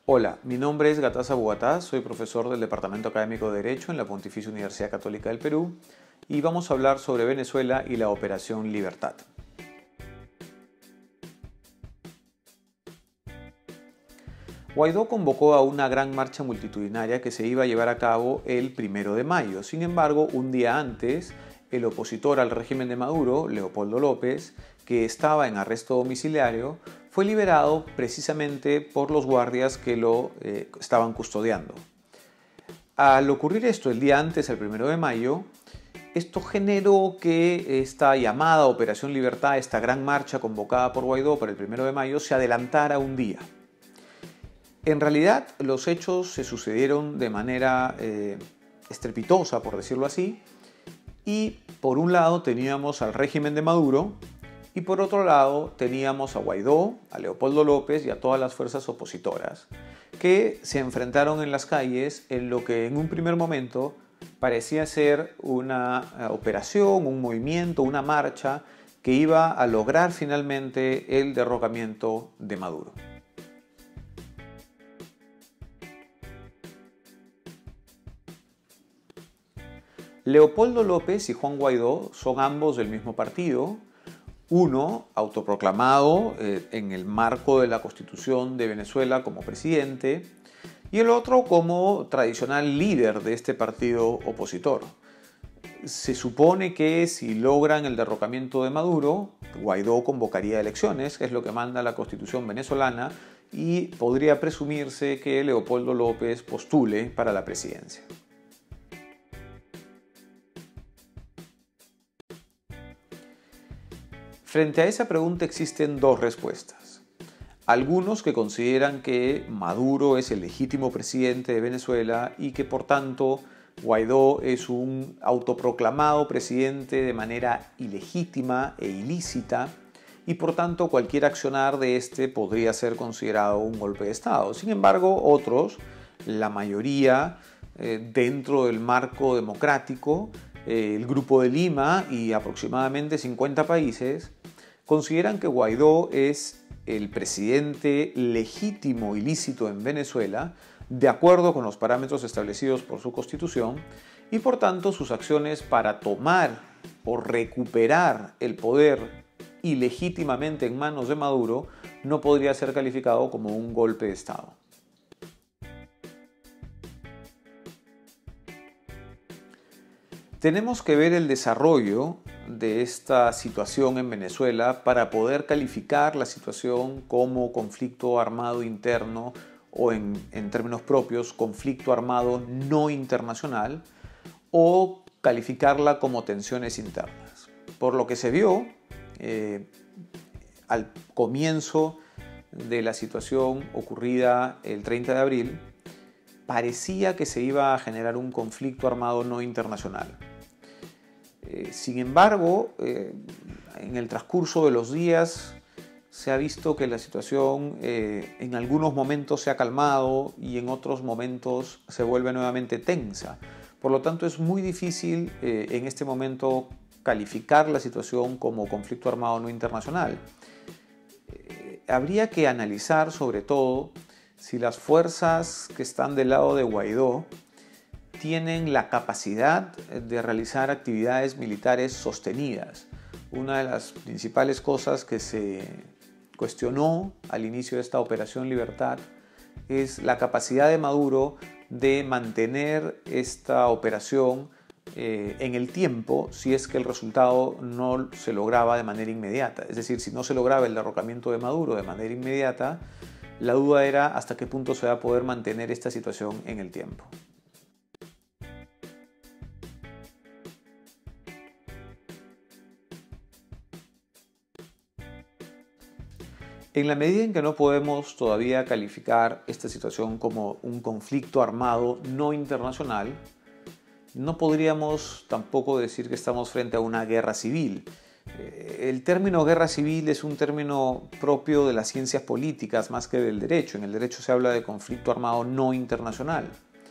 Hola, mi nombre es Gatasa Bogotá, soy profesor del Departamento Académico de Derecho en la Pontificia Universidad Católica del Perú y vamos a hablar sobre Venezuela y la Operación Libertad. Guaidó convocó a una gran marcha multitudinaria que se iba a llevar a cabo el 1 de mayo. Sin embargo, un día antes, el opositor al régimen de Maduro, Leopoldo López, que estaba en arresto domiciliario, fue liberado precisamente por los guardias que lo estaban custodiando. Al ocurrir esto el día antes, el 1 de mayo, esto generó que esta llamada Operación Libertad, esta gran marcha convocada por Guaidó para el 1 de mayo, se adelantara un día. En realidad, los hechos se sucedieron de manera estrepitosa, por decirlo así, y por un lado teníamos al régimen de Maduro y por otro lado teníamos a Guaidó, a Leopoldo López y a todas las fuerzas opositoras que se enfrentaron en las calles en lo que en un primer momento parecía ser una operación, un movimiento, una marcha que iba a lograr finalmente el derrocamiento de Maduro. Leopoldo López y Juan Guaidó son ambos del mismo partido, uno autoproclamado en el marco de la Constitución de Venezuela como presidente y el otro como tradicional líder de este partido opositor. Se supone que si logran el derrocamiento de Maduro, Guaidó convocaría elecciones, que es lo que manda la Constitución venezolana, y podría presumirse que Leopoldo López postule para la presidencia. Frente a esa pregunta existen dos respuestas. Algunos que consideran que Maduro es el legítimo presidente de Venezuela y que por tanto Guaidó es un autoproclamado presidente de manera ilegítima e ilícita y por tanto cualquier accionar de este podría ser considerado un golpe de Estado. Sin embargo, otros, la mayoría dentro del marco democrático, el Grupo de Lima y aproximadamente 50 países, consideran que Guaidó es el presidente legítimo y lícito en Venezuela, de acuerdo con los parámetros establecidos por su Constitución, y por tanto sus acciones para tomar o recuperar el poder ilegítimamente en manos de Maduro no podría ser calificado como un golpe de Estado. Tenemos que ver el desarrollo de esta situación en Venezuela para poder calificar la situación como conflicto armado interno o en términos propios, conflicto armado no internacional o calificarla como tensiones internas. Por lo que se vio al comienzo de la situación ocurrida el 30 de abril, parecía que se iba a generar un conflicto armado no internacional. Sin embargo, en el transcurso de los días se ha visto que la situación en algunos momentos se ha calmado y en otros momentos se vuelve nuevamente tensa. Por lo tanto, es muy difícil en este momento calificar la situación como conflicto armado no internacional. Habría que analizar sobre todo si las fuerzas que están del lado de Guaidó tienen la capacidad de realizar actividades militares sostenidas. Una de las principales cosas que se cuestionó al inicio de esta Operación Libertad es la capacidad de Maduro de mantener esta operación en el tiempo si es que el resultado no se lograba de manera inmediata. Es decir, si no se lograba el derrocamiento de Maduro de manera inmediata, la duda era hasta qué punto se va a poder mantener esta situación en el tiempo. En la medida en que no podemos todavía calificar esta situación como un conflicto armado no internacional, no podríamos tampoco decir que estamos frente a una guerra civil. El término guerra civil es un término propio de las ciencias políticas más que del derecho. En el derecho se habla de conflicto armado no internacional.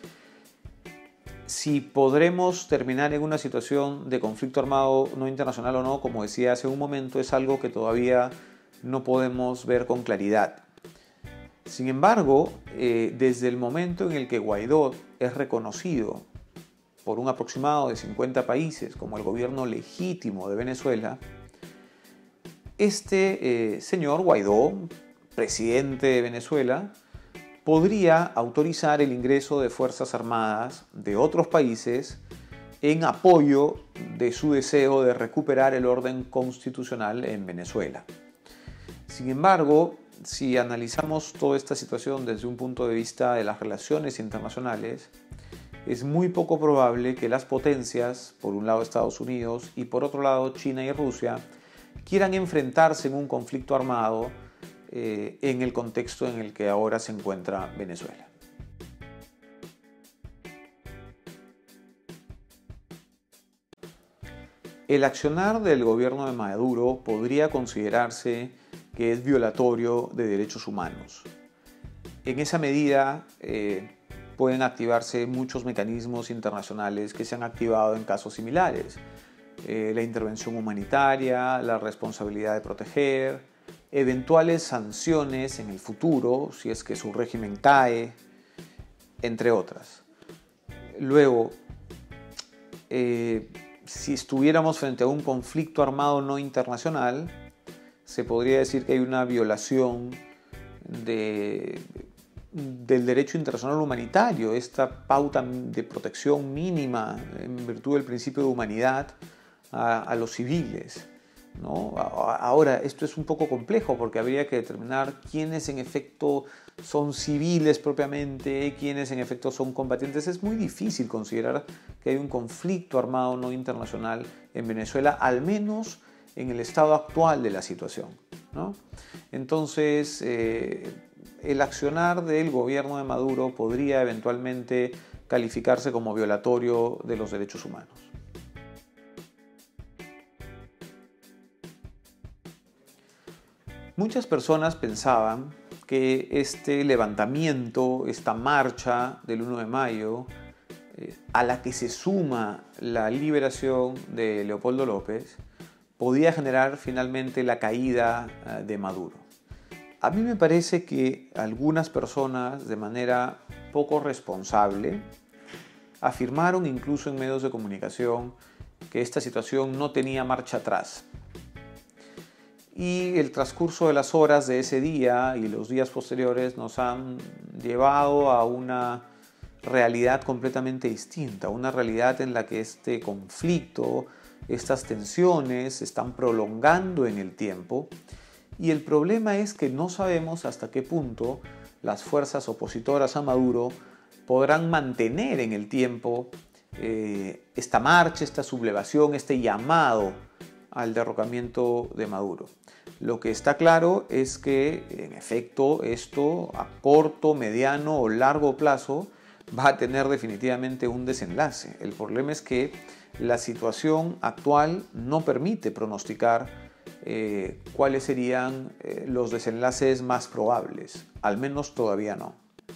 Si podremos terminar en una situación de conflicto armado no internacional o no, como decía hace un momento, es algo que todavía no podemos ver con claridad. Sin embargo, desde el momento en el que Guaidó es reconocido por un aproximado de 50 países como el gobierno legítimo de Venezuela, este señor Guaidó, presidente de Venezuela, podría autorizar el ingreso de fuerzas armadas de otros países en apoyo de su deseo de recuperar el orden constitucional en Venezuela. Sin embargo, si analizamos toda esta situación desde un punto de vista de las relaciones internacionales, es muy poco probable que las potencias, por un lado Estados Unidos y por otro lado China y Rusia, quieran enfrentarse en un conflicto armado en el contexto en el que ahora se encuentra Venezuela. El accionar del gobierno de Maduro podría considerarse que es violatorio de derechos humanos. En esa medida pueden activarse muchos mecanismos internacionales que se han activado en casos similares. La intervención humanitaria, la responsabilidad de proteger, eventuales sanciones en el futuro si es que su régimen cae, entre otras. Luego, si estuviéramos frente a un conflicto armado no internacional, se podría decir que hay una violación del derecho internacional humanitario, esta pauta de protección mínima en virtud del principio de humanidad a los civiles, ¿no? Ahora, esto es un poco complejo porque habría que determinar quiénes en efecto son civiles propiamente, quiénes en efecto son combatientes. Es muy difícil considerar que hay un conflicto armado no internacional en Venezuela, al menos en el estado actual de la situación, ¿no? Entonces, el accionar del gobierno de Maduro podría eventualmente calificarse como violatorio de los derechos humanos. Muchas personas pensaban que este levantamiento, esta marcha del 1 de mayo, a la que se suma la liberación de Leopoldo López, podía generar finalmente la caída de Maduro. A mí me parece que algunas personas, de manera poco responsable, afirmaron incluso en medios de comunicación que esta situación no tenía marcha atrás. Y el transcurso de las horas de ese día y los días posteriores nos han llevado a una realidad completamente distinta, una realidad en la que este conflicto, estas tensiones se están prolongando en el tiempo, y el problema es que no sabemos hasta qué punto las fuerzas opositoras a Maduro podrán mantener en el tiempo esta marcha, esta sublevación, este llamado al derrocamiento de Maduro. Lo que está claro es que, en efecto, esto a corto, mediano o largo plazo va a tener definitivamente un desenlace. El problema es que la situación actual no permite pronosticar cuáles serían los desenlaces más probables. Al menos todavía no.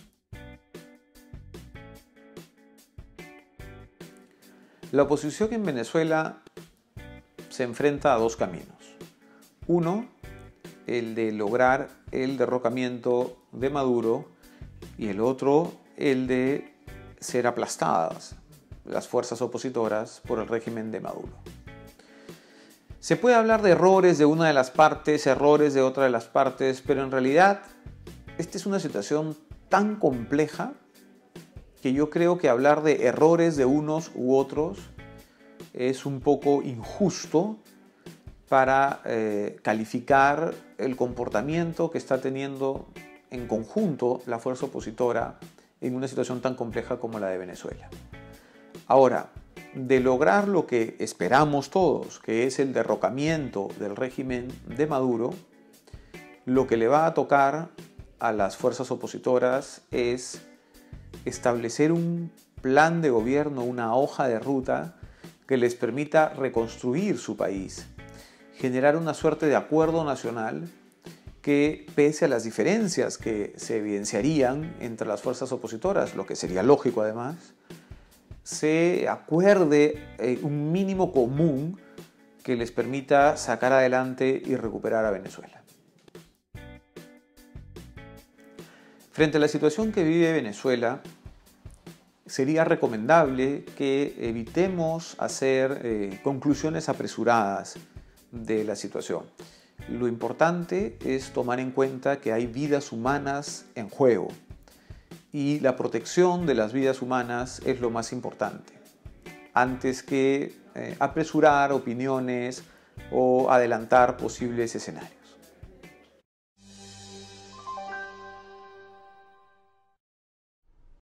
La oposición en Venezuela se enfrenta a dos caminos. Uno, el de lograr el derrocamiento de Maduro, y el otro, el de ser aplastadas las fuerzas opositoras por el régimen de Maduro. Se puede hablar de errores de una de las partes, errores de otra de las partes, pero en realidad esta es una situación tan compleja que yo creo que hablar de errores de unos u otros es un poco injusto para calificar el comportamiento que está teniendo en conjunto la fuerza opositora en una situación tan compleja como la de Venezuela. Ahora, de lograr lo que esperamos todos, que es el derrocamiento del régimen de Maduro, lo que le va a tocar a las fuerzas opositoras es establecer un plan de gobierno, una hoja de ruta que les permita reconstruir su país, generar una suerte de acuerdo nacional que, pese a las diferencias que se evidenciarían entre las fuerzas opositoras, lo que sería lógico además, se acuerde un mínimo común que les permita sacar adelante y recuperar a Venezuela. Frente a la situación que vive Venezuela, sería recomendable que evitemos hacer conclusiones apresuradas de la situación. Lo importante es tomar en cuenta que hay vidas humanas en juego y la protección de las vidas humanas es lo más importante, antes que apresurar opiniones o adelantar posibles escenarios.